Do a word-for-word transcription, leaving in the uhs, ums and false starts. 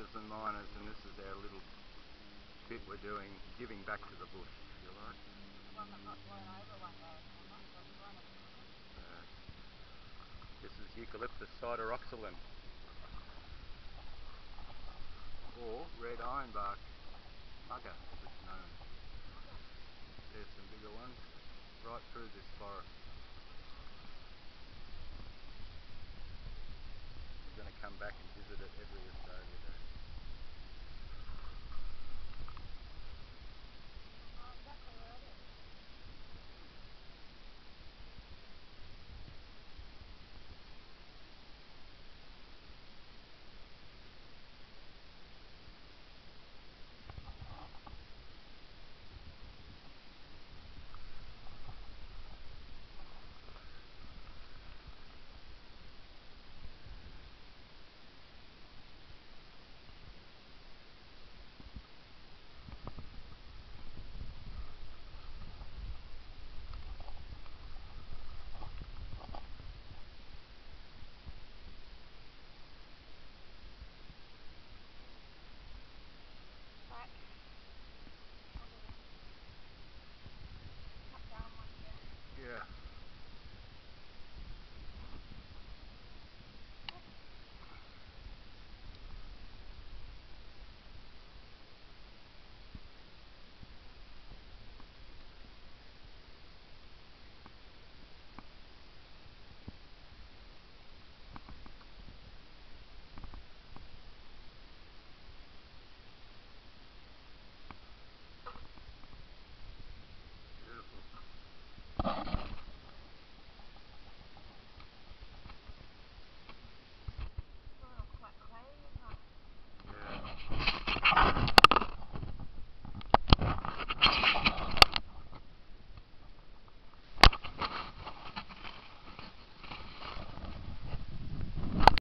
bushers and miners, and this is our little bit we're doing, giving back to the bush, if you like. One that got blown over one day, and that was one of them. Uh, this is Eucalyptus sideroxylon, or red ironbark bugger as it's known. There's some bigger ones right through this forest. We're going to come back and visit it every Australia Day.